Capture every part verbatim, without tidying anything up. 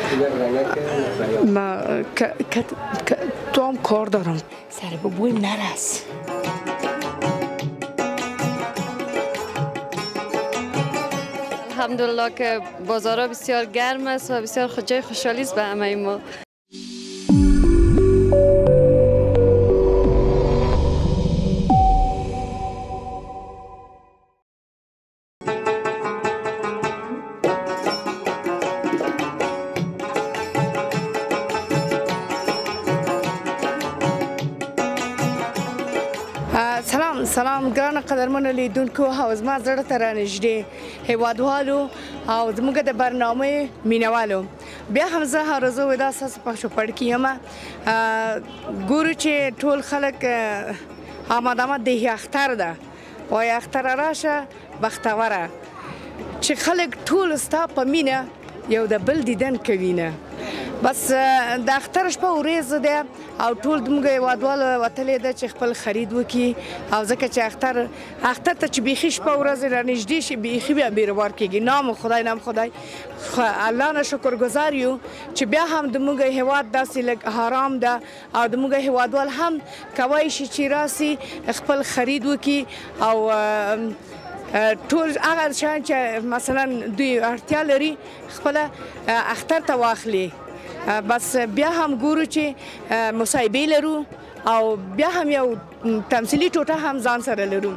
ما تو هم کار دارم سر به بویم نرس. الحمدلله که بازارها بسیار گرم است و بسیار جای خوشحالی است به همه ما. سلام سلام ګران قدرمنو لیدونکو او زما زړه ته رانږدې هیوادوالو او زموږ د برنامې مینوالو بیا هم زه هر ورځ ودا ستاسو په شوپړ کې یم ګورو چې ټول خلک آماده آمد د اختر ده وایي اختر راشه بختوره چې خلک ټول ستا په مینه یو د بل دیدن کوي نه بس د اختر شپه ورځ ده او ټول زموږ هیوادوال وتلې ده چې خپل خرید وکړي او ځکه چې اختر اختر ته چې بیخي شپه ورځ رانږدې شي بیخي بیا بیروبار کېږي نام خدای نام خدای الله نه شکرګزار یو چې بیا هم زموږ هیواد داسې لږ حرام ده او زموږ هیوادوال هم کولی شي چې راسي خپل خرید وکړي او ټول هغه شیان چې مثلا دوی اړتیا لري خپله اختر ته واخلي بس بیا هم ګورو چې مصاحبې لرو او بیا هم یو تمثیلي ټوټه هم ځان سره لرو.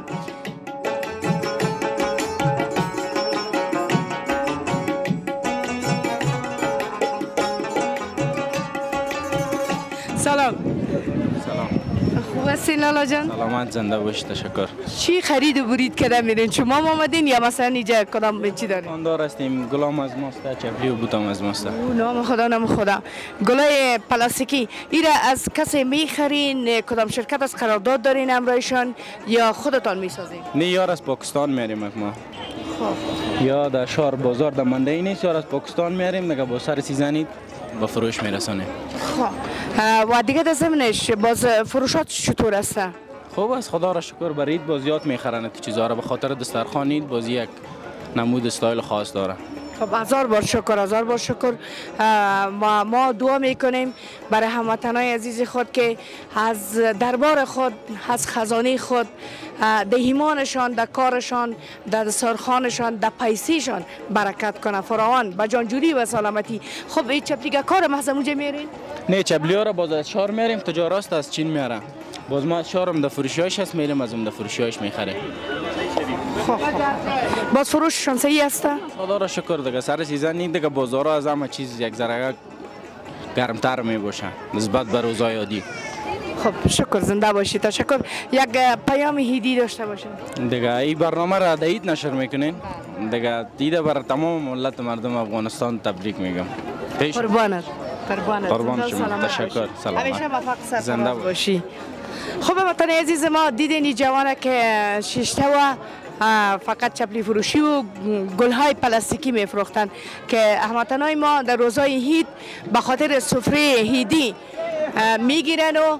سلام. سلام. خوب هستین لالا جان؟ سلامت زنده باشید تشکر. چی خرید و برید کده میرین؟ شما آمدین یا مثلا اینجا کدام چی دارین؟ خاندار هستیم گلام از ماست چپلی و بوتام از ماست. نام خدا نام خدا. گلای پلاستیکی ایرا از کسی میخرین کدام شرکت از قرارداد دارین همراهشان یا خودتان میسازین؟ نه یار از پاکستان میاریم ما. خب. یا در شهر بازار در منده نیست یار از پاکستان میاریم نگه با سر سیزنی با فروش میرسانیم. خب و دیگه در زمینش باز فروشات چطور است؟ خوب است خدا را شکر برید باز زیاد میخرن چیزا را به خاطر دسترخوانید باز یک نمود استایل خاص داره. خب هزار بار شکر هزار بار شکر ما ما دعا میکنیم برای هموطنای عزیز خود که از دربار خود از خزانه خود در ایمانشان در کارشان در دسترخوانشان در پیسیشان برکت کنه فراوان به جانجوری و سلامتی. خب این چپلیگا کار محض اونجا میرین؟ نه چپلی ها را باز از شهر میریم تجارت از چین میارم باز ما شهرم در فروشیاش هست میریم از اون در فروشیاش میخریم. خب باز فروششان صحیح است؟ خدا را شکر دیگه سر سیزن نید دیگه بازارها از همه چیز یک ذره گرمتر می باشن نسبت به روزهای عادی. خب شکر زنده باشید تشکر. یک پیام عیدی داشته باشید دیگه این برنامه را در عید نشر میکنین دیگه دیده بر تمام ملت مردم افغانستان تبریک میگم. قربانت قربانت قربان شما تشکر سلامت همیشه موفق زنده باشی. خب وطن عزیز ما دیدین این جوانه که شیشته و فقط چپلی فروشی و گلهای پلاستیکی میفروختن که هموطنای ما در روزهای عید به خاطر سفره عیدی میگیرن و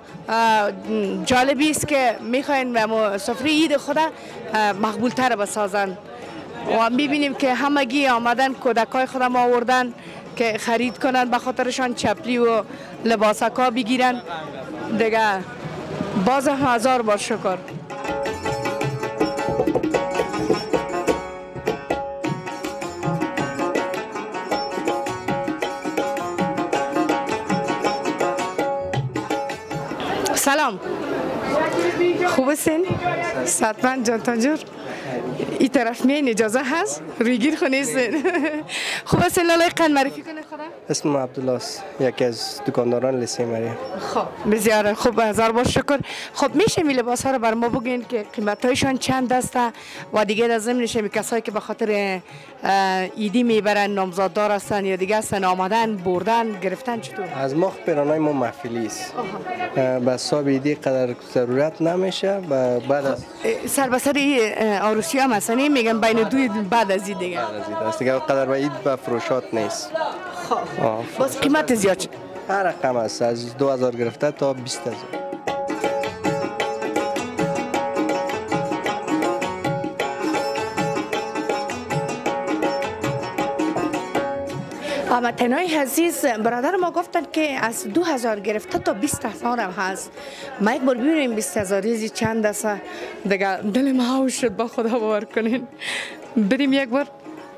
جالبی است که میخواین سفره عید خود مقبول تر بسازن و میبینیم که همگی آمدن کودکای خودم آوردن که خرید کنن به خاطرشان چپلی و لباسکا بگیرن دیگه. باز هم هزار بار شکر. سلام خوب هستین؟ صحتمند جان تاجور این طرف میین اجازه هست؟ رویگیر خونیستین خوب هستین لالای قند معرفی کنه خدا؟ اسمم عبدالله است یکی از دکانداران لیسه مریم. خب بسیار خوب هزار بار شکر. خب میشه می لباس ها رو بر ما بگین که قیمت هایشان چند است و دیگه در ضمنش می کسایی که به خاطر ایدی میبرن نامزاددار هستن یا دیگه هستن آمدن بردن گرفتن چطور؟ از ما پیرانای ما محفلی است به حساب ایدی قدر ضرورت نمیشه بعد از سر به سر عروسی هم هستن میگن بین دوی بعد از این دیگه بعد از این است دیگه قدر به عید به فروشات نیست. خب باز قیمت زیاد شد؟ هر رقم است از دو هزار گرفته تا بیست هزار. هموطنای عزیز، برادر ما گفتن که از دو هزار گرفته تا بیست هزار هم هست. ما یک بار ببینیم بیست هزار ریزی چند است. دیگه دل ما هاوش شد، با خدا باور کنین. بریم یک بار.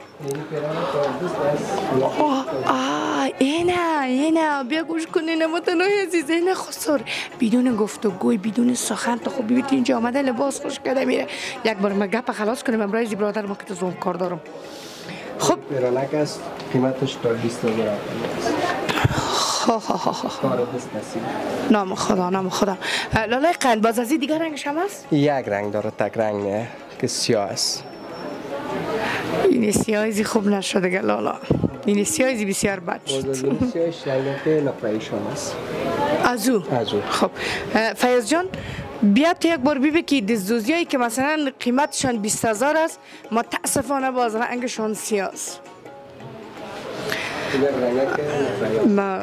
آه آه اینه اینه بیا گوش کنین هموطنای عزیز، اینه خسر بدون گفتگوی بدون سخن تا خوب ببینید اینجا آمده لباس خوش کرده میره. یک بار ما گپ خلاص کنیم امروز برادر ما که تو زون کار دارم. خب پیرانک است، قیمتش تا بیست هزار است. ها ها ها ها نام خدا نام خدا. لاله قند باز از این دیگر رنگش هم هست؟ یک رنگ داره، تک رنگ نه که سیاه است. این سیاهی خوب نشده گه لالا، این سیاهی بسیار بد شد. باز این سیاهش رنگت نقره‌ایشان است. از او؟ از او. خب فیض جان بیا تو یک بار ببین که دزدوزی هایی که مثلا قیمتشان بیست هزار است متاسفانه باز رنگشان سیاه است. ما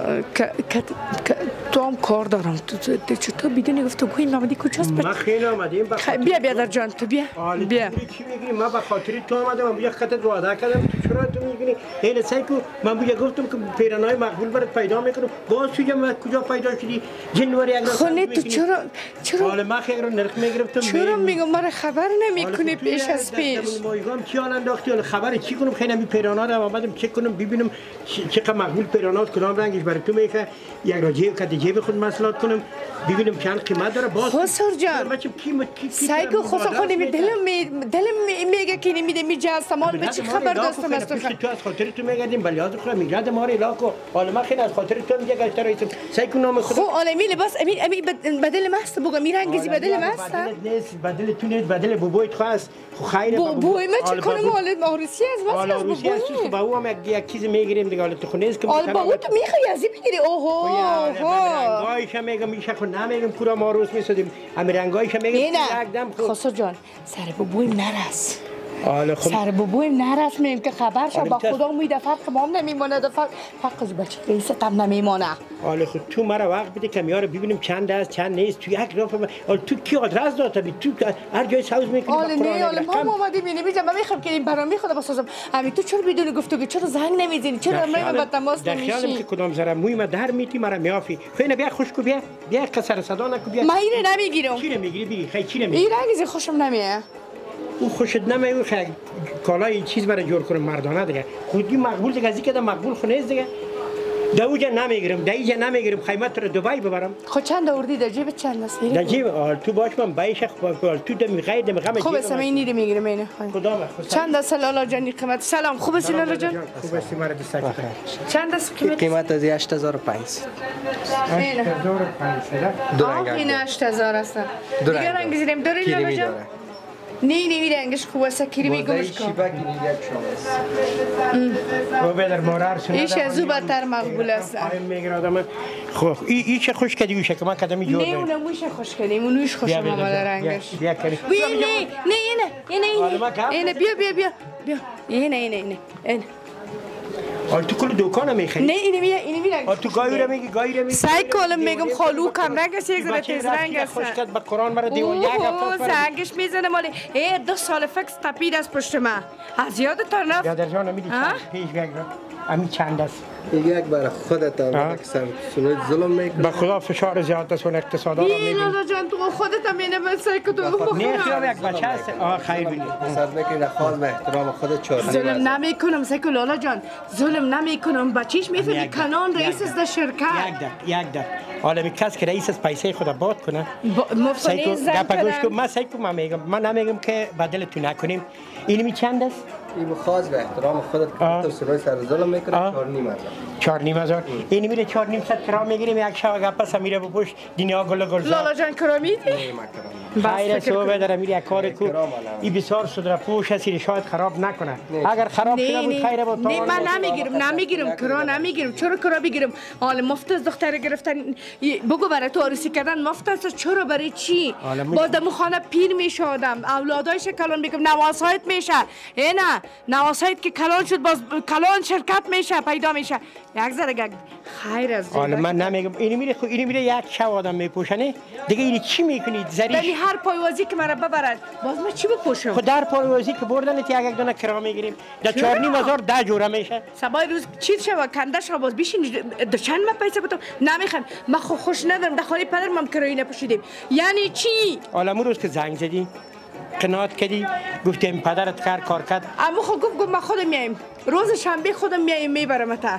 تو هم کار دارم، تو چطور بدونی گفتگوی نامدی کجاست؟ ما خیلی آمدیم بیا بیا در جان تو بیا بیا. چی میگی؟ ما به خاطر تو آمدم، من بیا خطت وعده کردم، تو چرا تو میگی؟ این سایکو من بیا گفتم که پیرانای مقبول برات پیدا میکنم، باز تو جمع کجا پیدا شدی؟ جنواری اگر خونه تو چرا چرا حالا ما خیلی نرخ میگرفتم. چرا میگم ما خبر نمیکنی پیش از پیش؟ ما میگم کی حالا انداختی، حالا خبر چی کنم؟ خیلی می پیرانا رو آمدم چک کنم ببینم چقدر مقبول پیرانات کدام رنگش برای تو میگه، یک را جیب کد جیب خود مسئلات کنم ببینم چند قیمت داره. باز خسر جان سایکو خسر خودی می دلم می دلم میگه که نمیده میجا سامان به چه خبر داشتم از تو؟ تو از خاطر تو میگردیم ولی از خود میگرد ما رو علاقه حالا ما خیلی از خاطر تو میگه گشتر رئیس سایکو نام خود. خو عالمی لباس امین امین بدل ماست بگم می رنگی بدل ماست. نیست بدل تو نیست بدل بوبویت خواست خو خیره. بوبوی ما چه کنم حالت ماروسی از واسه حالا روسی است تو با او هم یک چیز میگیریم دیگه حالا تو خونه است که حالا با او تو میخوای ازی بگیری اوه رنگایش هم میگم میشه خود نمیگم کورا ما روز میسدیم همین رنگایش هم میگم یکدم خسرو جان سر بوبویم نرس. حالا خب سر بوبویم نرس میم که خبر شد با خدا میده فرق ما هم نمیمونه دفعه فرق از بچه رئیس تام نمیمونه. حالا خب تو مرا وقت بده کمیار ببینیم چند است چند نیست تو یک راه حالا تو کی آدرس داده بی تو هر جای ساوز میکنی. حالا نه حالا ما اومدیم میبینیم میگم من میخوام که این برام خدا بسازم. همین تو چرا بدون گفتگو چرا زنگ نمیزنی چرا من با تماس نمیشی؟ در خیالم که کدام زره موی ما در میتی مرا میافی. خیلی بیا خوش کو بیا بیا قصر صدا نکو بیا. من اینو نمیگیرم. چی نمیگیری بی خیلی چی نمیگیری؟ این رنگی خوشم نمیاد. او خوشت نمیاد خیلی کالای چیز برای جور کنم مردانه دیگه. خودی مقبول دیگه ازی که مقبول خونه دیگه. دوجا نمیگیرم دایجا نمیگیرم قیمت رو دبی ببرم. خب چند آوردی در جیب چند است؟ در جیب تو باش من بایش خوب تو دم غیر دم غم. خوب است من اینی میگیرم اینه. کدام چند است لالا جان قیمت؟ سلام خوب است لالا جان؟ خوب است مرا دستک. چند است قیمت؟ قیمت از هشت هزار و پانصد. هشت هزار و پانصد. دو رنگ. این هشت هزار است. دو دیگه رنگ زیرم داری لالا جان؟ نه نه رنگش خوب است کریمی گوش کن. شیبا گیری یک شام است. و بدر مارار سن. ایش از او بدتر مقبول است. آیم میگه آدم. خو ای ای چه خوش کدی گوشه که من کدامی جور. نه اونم موش خوش کردیم اونوش خوش آمده رنگش. بیا کاری. بیا نه نه اینه اینه اینه بیا بیا بیا بیا اینه اینه اینه اینه. آل تو کل دکان میخری؟ نه اینه بیا اینه بیا. آل تو گاهی رو میگی گاهی رو میگی. سعی کلم میگم خالو کم رنگ است یک ذره تیز رنگ است. خوش کرد با قرآن مرا دیوان یک هفته. زنگش میزنه مالی. ای دو سال فکس تپید از پشت ما. از یاد تا نفت. یا در جان نمیدی پیش بیاگ را. امی چند است. یک بار خودت هم اکثر سنوی ظلم میکنی. با خدا فشار زیاد است و اقتصادها را میبینی. لالا جان تو خودت هم اینه من سعی کن تو نه خیام یک بچه است. آه خیر بینی. سر میکنی خواهد به احترام خودت چهار. ظلم نمیکنم سعی کن لالا جان. ظلم نمیکنم بچهش میفهمی کنان رئیس از شرکت. یک دق یک دق. حالا می کس که رئیس از پیسه خدا باد کنه. مفتنی زن کنم. من سعی کنم میگم من نمیگم که بدل تو نکنیم. اینی می چند است؟ این خاص به احترام خودت که تو سروی سر ظلم میکنی چهار نیم هزار. چهار نیم هزار. اینی میره چهار نیم صد کرام میگیریم یک شب گپس میره بپوش دنیا گل گل. لالا جان کرامیدی؟ خیر صبح داره میره یک کار کو. این بسیار صدر پوش است شاید خراب نکنه. اگر خراب شده بود خیر بود. نه من نمیگیرم نمیگیرم کرا نمیگیرم چرا کرا بگیرم؟ حالا مفت از دختر گرفتن بگو برای تو عروسی کردن مفت است چرا برای چی؟ باز دم خانه پیر میشه آدم اولادایش کلان میگم نواسایت میشه. نه نواسایت که کلان شد باز کلان شرکت میشه پیدا میشه. یک ذره خیر از حالا من نمیگم اینی میره خو اینی میره یک شب آدم میپوشنه دیگه اینی چی میکنید ولی زریش هر پایوازی که مرا ببرد باز ما چی بپوشم؟ خود در پایوازی که بردنت یک یک دونه کرا میگیریم در چرا؟ چهار نیم هزار ده جوره میشه سبای روز چی شوه کنده شوه باز بیشین در چند ما پیسه بتم نمیخوام من خو خوش ندارم در خانه پدرم هم کرایی نپوشیدیم یعنی چی؟ حالا امروز که زنگ زدی قناعت کردی گفتیم پدرت کار کار کرد اما خود گفت گفت من خودم میایم روز شنبه خودم میایم میبرم تا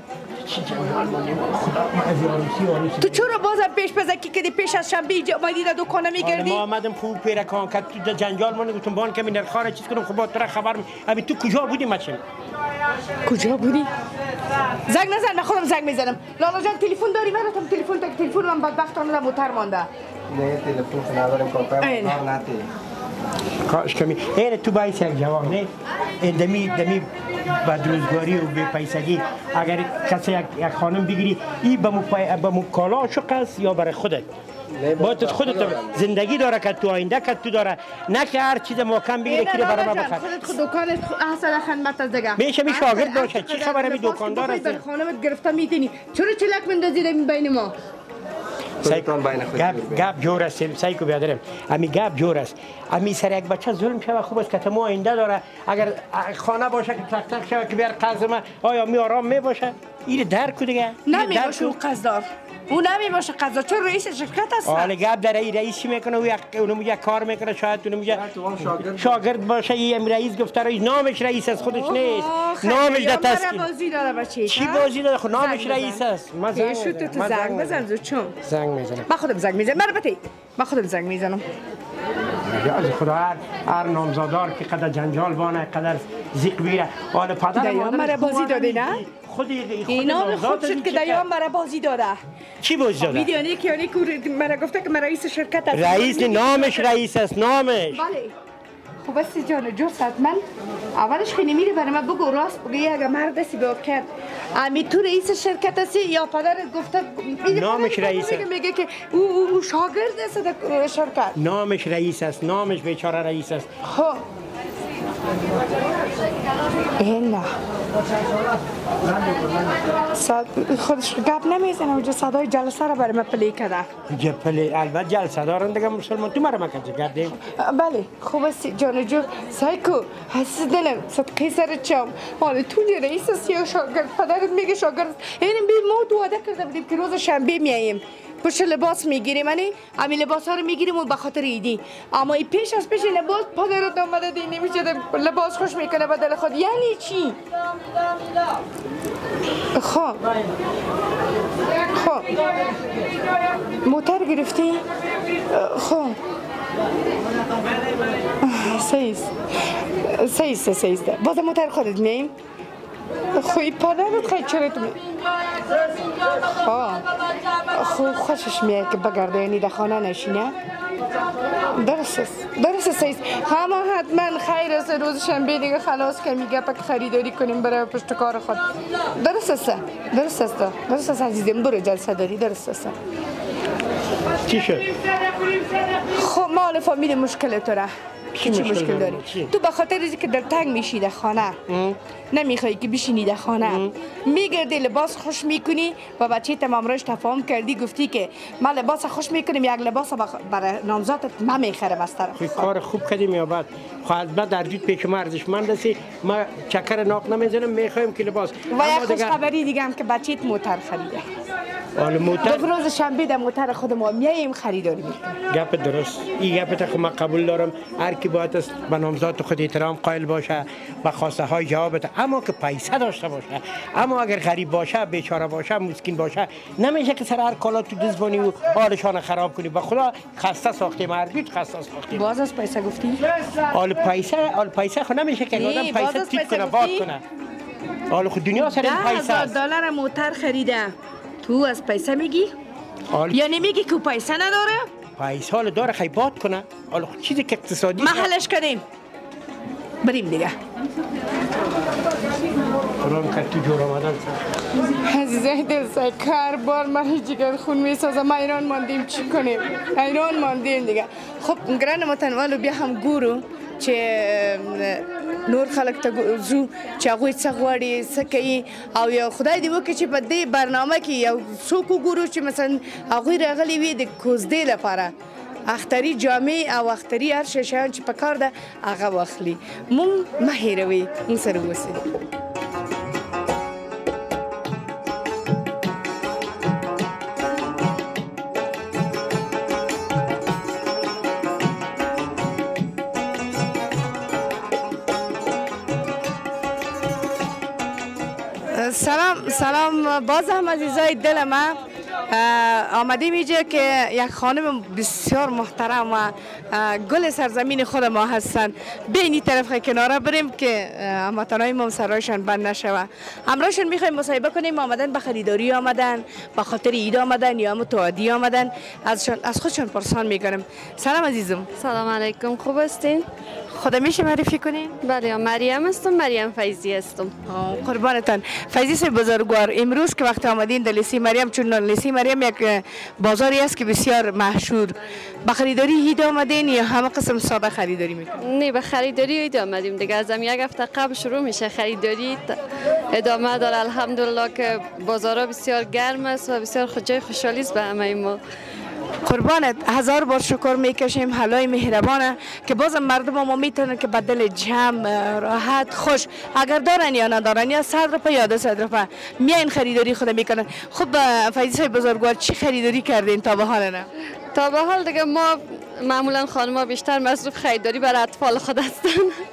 تو چرا بازم پیش پزکی کردی پیش از شنبه اینجا اومدی در دکانه میگردی؟ ما آمدم خوب پیرکان کرد تو جنجال ما نگفتم بان که من خاره چیز کنم خب تو را خبر می ابی تو کجا بودی مچم کجا بودی؟ زنگ نزن من خودم زنگ میزنم لالا جان تلفن داری براتم تلفن تا تلفن من بدبختانه در موتر مانده نه تلفن ندارم کاکا اینه. کار نتی کاش کمی این تو باعث یک جوان نه این دمی دمی بدروزگاری و بی پیسگی اگر کسی یک, یک خانم بگیری این به مو پای به مو کالا شق است یا برای خودت باید خودت زندگی داره که تو آینده که تو داره نه که هر چیز محکم بگیره که برای ما بخره خودت خود دکانت حسن خدمت از دیگه میشه می شاگرد باشه چی خبره می دکاندار است در خانمت گرفته میتونی چرا چلک مندازی بین ما خودتان بین خود گپ گپ جور است سایکو بیادرم امی گپ جور است امی سر یک بچه ظلم شوه خوب است که تمام آینده داره اگر خانه باشه که تک تک شوه که بیار قرض ما آیا می آرام می باشه این درک دیگه نمی باشه او قصدار او نمی باشه قصدار چون رئیس شرکت است حالا گپ در این رئیس چی میکنه او یک اونم یک کار میکنه شاید اونم یک شاگرد باشه این رئیس گفته رئیس نامش رئیس است خودش نیست نامش در تسکین بازی داره بچه چی بازی داره خود نامش رئیس است من زنگ شوت تو زنگ بزن زود چون زنگ میزنم من خودم زنگ میزنم مرا بتی من خودم زنگ میزنم از خدا هر هر نامزادار که قدر جنجال بانه قدر زیق بیره حالا پدر دیام مرا بازی داده نه خود اینا به خود شد که دیام مرا بازی داده چی بازی داده ویدیونی که یعنی که مرا گفته که من رئیس شرکت است رئیس نامش رئیس است نامش بله خوب است جان جوست من اولش که نمیره برای من بگو راست بگو اگه مرد هستی به کرد امی تو رئیس شرکت هستی یا پدرت گفته نامش رئیس است میگه که او او شاگرد است در شرکت نامش رئیس است نامش بیچاره رئیس است خب اینا صد خودش گپ نمیزنه اونجا صدای جلسه رو برای من پلی کرده جپلی البته جلسه دارن دیگه مسلمان تو مرا مکن گپ دیم بله خوب است جان جو سایکو حس دلم صدقه سر چم حالا تو رئیس است یا شاگرد پدرت میگه شاگرد اینم بی ما تو وعده کرده بودیم که روز شنبه میاییم پشت لباس میگیریم منی امی لباس ها رو میگیریم و به خاطر ایدی اما ای پیش از پیش لباس پدرت آمده دی نمیشه لباس خوش میکنه بدل خود یعنی چی خب خب موتر گرفتی خب سیز سیز سیز باز موتر خودت میم خوی پدرت خیلی چرا تو می خو خوشش میاد که بگرده یعنی در خانه نشینه درست است درست است همه حتما خیر است روز شنبه دیگه خلاص که میگه پک خریداری کنیم برای پشت کار خود درست است درست است درست است عزیزم برو جلسه داری درست است چی شد؟ خب مال فامیل مشکل تو را چی مشکل داری؟ تو به خاطر اینکه در تنگ میشی در خانه نمیخوای که بشینی در خانه میگردی لباس خوش میکنی و بچه تمام روش تفاهم کردی گفتی که من لباس خوش میکنم یک لباس برای نامزادت من میخرم از طرف خود کار خوب کردیم یا بعد خواهد بعد در جود پیش ما ارزشمند هستی ما چکر ناق نمیزنم میخوایم که لباس و یک خوش خبری دیگه هم که بچه‌ت موتر خریده حالا موتر دو روز شنبه در موتر خود ما میایم خریداری میکنیم گپ درست این گپ تا ما قبول دارم هر کی باید است به نامزاد خود احترام قائل باشه و خواسته های جواب بده اما که پیسه داشته باشه اما اگر غریب باشه بیچاره باشه مسکین باشه نمیشه که سر هر کالا تو دزبانی و حالشان خراب کنی به خدا خسته ساختیم هرگز خسته ساختیم باز از پیسه گفتی حال پیسه حال پیسه خو نمیشه که آدم پیسه تیپ کنه باد کنه حال خود دنیا سر این پیسه ده هزار دلار موتر خریده تو از پیسه میگی یا نمیگی که پیسه نداره پیسه حال داره خی باد کنه حال خود چیزی که اقتصادی محلش کردیم بریم دیگه قرآن که تو جور آمدن عزیزه دل سای کار بار من جگر خون میسازه ما ایران ماندیم چی کنیم ایران ماندیم دیگه خب گران متنوالو بیا هم گورو چه نور خلک ته ځو چې هغوی څه غواړي څه کوي او یو خدای دې وکړي چې په دې برنامه کې یو څوک وګورو چې مثلا هغوی راغلي وي د کوزدې لپاره اختري جامې او اختري هر شی شیان چې په کار ده هغه واخلي. مونږ مه هېروئ، مونږ سره اوسئ. سلام سلام باز هم عزیزای دل من آمدیم اینجا که یک خانم بسیار محترم و گل سرزمین خود ما هستند. به این طرف کناره بریم که هموطنای ما سرایشان بند نشوه. همراهشون میخوایم مصاحبه کنیم. آمدن به خریداری آمدن، به خاطر عید آمدن یا متعادی آمدن. ازشان از خودشان پرسان میکنم. سلام عزیزم. سلام علیکم، خوب هستین؟ خدا میشه معرفی کنین؟ بله، مریم هستم، مریم فیضی هستم. قربانتان. فیضی صاحب بزرگوار، امروز که وقت آمدین در لیسی مریم، چون لیسی مریم یک بازاری است که بسیار مشهور، به خریداری عید آمدین یا همه قسم ساده خریداری میکنین؟ نه، به خریداری عید آمدیم دیگه. از هم یک هفته قبل شروع میشه خریداری، ادامه داره. الحمدلله که بازارها بسیار گرم است و بسیار جای خوشحالی است به همه ما. قربانت، هزار بار شکر میکشیم. حلای مهربانه که بازم مردم ما میتونن که بدل جمع راحت خوش اگر دارن یا ندارن یا صد روپه یا دو صد روپه میاین خریداری خود میکنن. خب فیضی صاحب بزرگوار، چی خریداری کردین تا به حال؟ نه تا به حال دیگه ما معمولا خانم‌ها بیشتر مصروف خریداری برای اطفال خود هستن.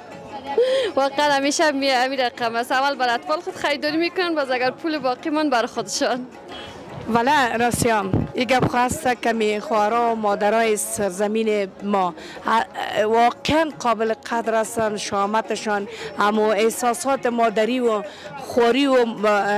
واقعا همیشه می همین رقم است. اول برای اطفال خود خریداری میکنن، باز اگر پول باقی من برای خودشان. ولی راستیام این گپ خواسته که میخوارا مادرای سرزمین ما واقعا قابل قدر هستند. شامتشان، اما احساسات مادری و خوری و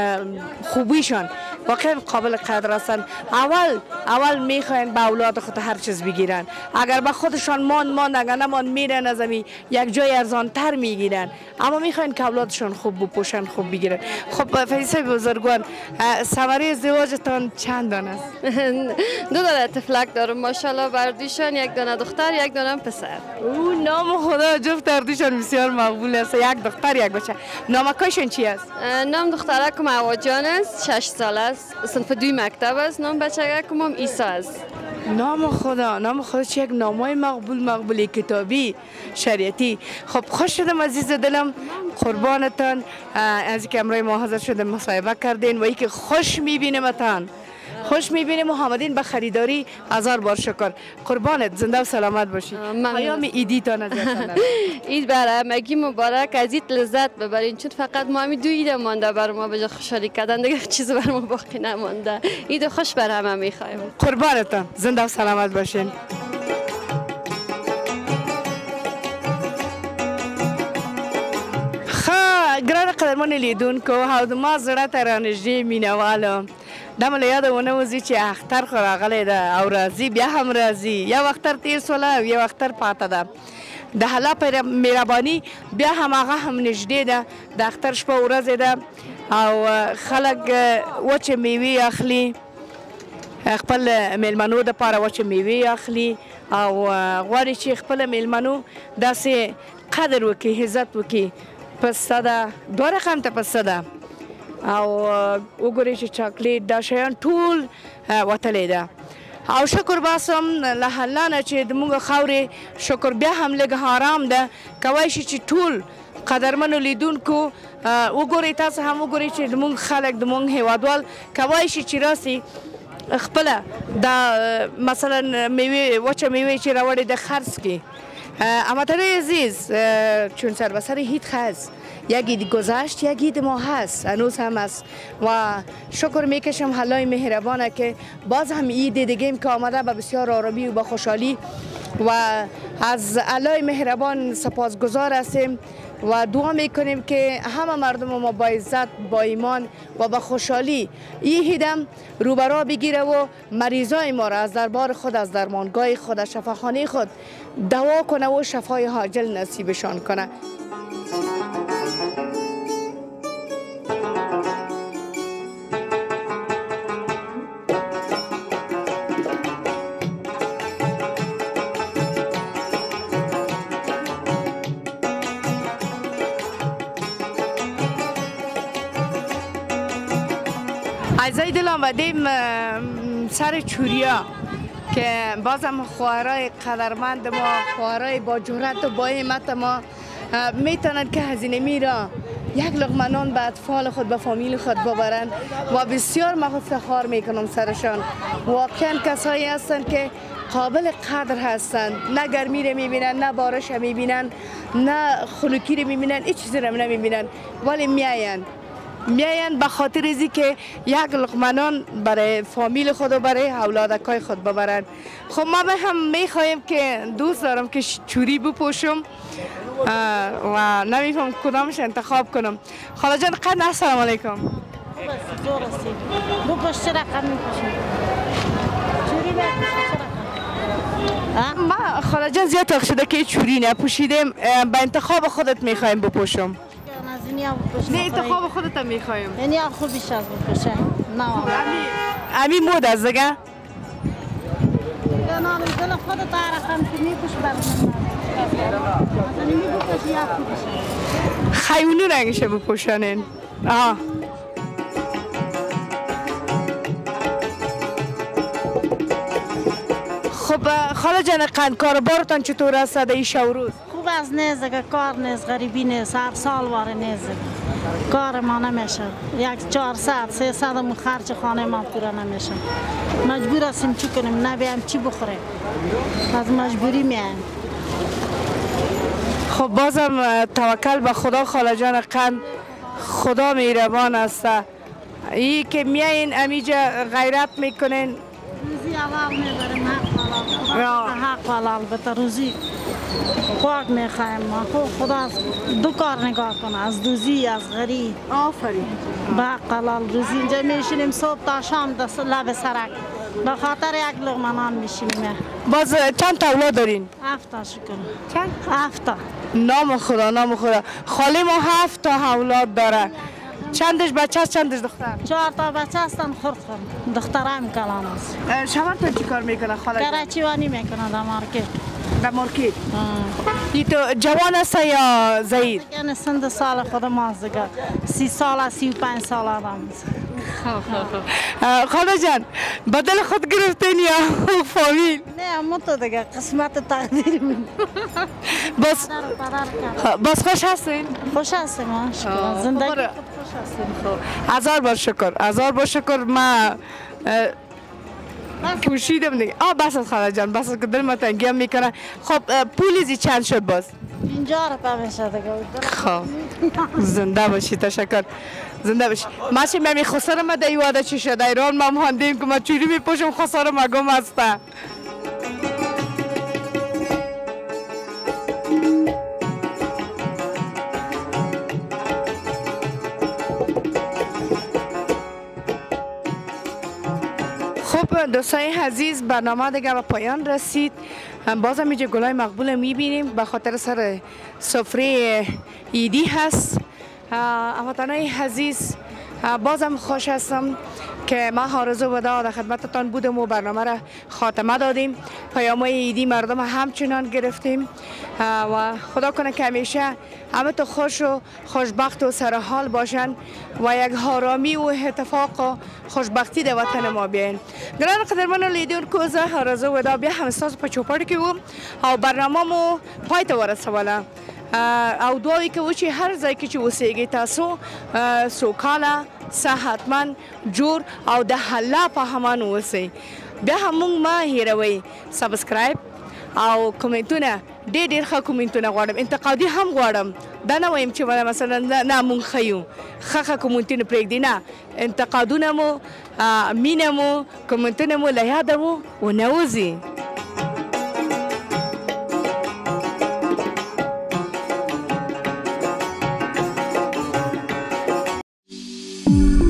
خوبیشان واقعا قابل قدر هستند. اول اول میخواین به اولاد خود هر چیز بگیرن. اگر به خودشان مان مان اگر نمان میرن از امی یک جای ارزانتر میگیرن، اما میخواین که اولادشان خوب بپوشن، خوب بگیرن. خب فیضی صاحب بزرگوار، ثمره ازدواجتان چند دانه است؟ دو دانه طفلک دارم ماشاءالله. بردیشان یک دانه دختر، یک دانه پسر. او نام خدا، جفت اردیشان بسیار مقبول است. یک دختر یک بچه. نامکایشون چی است؟ نام دخترکم هوا جان است، شش سال است، صنف دوی مکتب است. نام بچگکم هم عیسی است. نام خدا، نام خدا چه یک نامای مقبول مقبولی کتابی شریعتی. خب خوش شدم عزیز دلم، قربانتان از اینکه امروز ما حاضر شده مصاحبه کردین و اینکه خوش میبینیمتان، خوش میبینیم. محمدین به خریداری هزار بار شکر. قربانت، زنده و سلامت باشی. پیام عیدی تا نظر عید برای همگی مبارک. از عید لذت ببرین، چون فقط ما همین دو عید مانده بر ما به جا خوشحالی کردن، دیگه چیز بر ما باقی نمانده. عید خوش بر همه میخوایم. قربانتان، زنده و سلامت باشین. ګرانه قدرمنو لیدونکو، او د ما زړه ته رانږدې مینهوالو، دا مې له یاده ونه وځي چې اختر خو راغلی ده او راځي، بیا هم راځي. یو اختر تېر سوله او یو اختر پاته ده. د الله په مهرباني بیا هم هغه هم نږدې ده. د اختر شپه ورځې ده او خلک وچې میوې اخلي، خپل میلمنو دپاره وچې میوې اخلي او غواړي چې خپل میلمنو داسې قدر وکړي، عزت وکړي. پسته ده، دوه رقم ته پسته ده او وګورئ چې چاکلیټ دا شیان ټول وتلی ده. او شکر باسم له الله نه چې د موږ خاورې شکر بیا هم لږ آرام ده. کولی شي چې ټول قدرمنو لیدونکو وګورئ، تاسو هم وګورئ چې د موږ خلک، د موږ هیوادوال کولی شي چې راسي خپله دا مثلا میوې، وچه میوې چې راوړې ده خرڅ کړي. هموطنای عزیز، چون سر به سر عید هست، یک عید گذشت، یک عید ما هست، هنوز هم هست و شکر میکشم حلای مهربانه که باز هم عید دیگه که آمده به بسیار آرامی و با خوشحالی و از علای مهربان سپاسگزار هستیم و دعا میکنیم که همه مردم ما با عزت، با ایمان و با خوشحالی این عیدم روبرا بگیره و مریضای ما را از دربار خود، از درمانگاه خود، از شفاخانه خود دوا کنه و شفای عاجل نصیبشان کنه. عزیزای دل آمدیم سر چوریا که بازم خواهرای قدرمند ما، خواهرای با جرأت و با همت ما میتونند که هزینه میرا یک لقمه نان به اطفال خود، به فامیل خود ببرند و بسیار من افتخار میکنم سرشان. واقعا کسایی هستند که قابل قدر هستند، نه گرمی رو میبینن، نه بارش رو میبینن، نه خنکی رو میبینن، هیچ چیزی رو نمیبینن، ولی میاین میاین به خاطر ازی که یک لقمه نان برای فامیل خود و برای اولادکای خود ببرن. خب ما به هم میخوایم که دوست دارم که چوری بپوشم و نمیفهم کدامش انتخاب کنم. خاله جان قد السلام علیکم. زور است. بپوش چرا رقم میپوشی؟ چوری نپوشی چرا؟ ما خاله جان زیاد تاق شده که چوری نپوشیدیم، به انتخاب خودت میخوایم بپوشم. نه انتخاب خودت هم میخوایم. یعنی خوبی شد بپوشه. نه امی مود از دیگه؟ نه نه دل خودت رقم که میپوش برام. خیونی رنگشه بپوشنین. آها. خب خاله جان قند کاربارتان چطور است در این روز؟ خوب است، نیست کار نیست، غریبی نیست، هر سال واره نیست. کار ما نمیشه. یک چهارصد سیصد مو خرج خانه ما پورا نمیشه. مجبور هستیم چی کنیم؟ نبیم چی بخوریم. از مجبوری میایم. خب بازم توکل به خدا خاله جان قند، خدا مهربان است. ای که میاین امیجا غیرت میکنین. روزی اول میبریم حق حلال. حق حلال البته روزی پاک میخوایم ما. خب خدا از دو کار نگاه کنه، از دوزی از غریب. آفرین. به حق حلال روزی اینجا میشینیم صبح تا شام دست لب سرک. به خاطر یک لقمه نان میشینیم. باز چند تا اولاد دارین؟ هفت تا شکر. چند؟ هفت تا. نام خدا نام خدا. خاله ما هفت تا اولاد داره. چندش بچه است چندش دختر؟ چهار تا بچه هستن خرد خرد. دخترم کلان است. شوهرتون چی کار میکنه خاله جان؟ کراچیوانی میکنه در مارکت. در مارکت؟ ای تو جوان است یا ضعیف؟ یعنی سند سال خود ماست دیگه. سی سال سی و پنج سال آدم است. خاله جان بدل خود گرفتین یا فامیل؟ نه متو دیگه قسمت تقدیر من. بس بس خوش هستین؟ خوش هستیم ما شکر. زندگی خوش هستیم. هزار بار شکر، هزار بار شکر. ما پوشیدم دیگه. آه بس از خاله جان، بس که دل ما تنگی هم میکنه. خب پولیزی چند شد باز؟ اینجا رو پمیشه دیگه. خب زنده باشی، تشکر. زنده باشی. ماشی ممی خسارم ما در یواده چی شده ایران ما مهندیم که ما چوری میپوشم خسارم مگم هسته. خب دوستای عزیز برنامه دیگه به پایان رسید. بازم اینجا گلای مقبول میبینیم به خاطر سر سفره ایدی هست. هموطنای عزیز بازم خوش هستم که ما آرزو و دعا در خدمتتان بودم و برنامه را خاتمه دادیم. پیام‌های ایدی مردم همچنان گرفتیم و خدا کنه که همیشه همه تو خوش و خوشبخت و سرحال باشن و یک آرامی و اتفاق و خوشبختی در وطن ما بیاین. گران قدرمن لیدون کوزه آرزو و دعا بیا هم استاد په چوپړ کې وو او برنامه مو پای ته ورسوله او دعایی که وشي هر ځای کې چې اوسېږئ تاسو سوکاله صحتمند جوړ او د الله په امان اوسئ. بیا هم موږ مه هېروئ سبسکرایب او کومنټونه ډېر ډېر ښه کومنټونه غواړم، انتقادي هم غواړم. دا نه وایم چې مثلا نه موږ ښه یو، ښه ښه کومنټونه پرېږدئ، نه انتقادونه مو مینه مو کومنټونه مو له یاده مو ونه وځي. Thank you.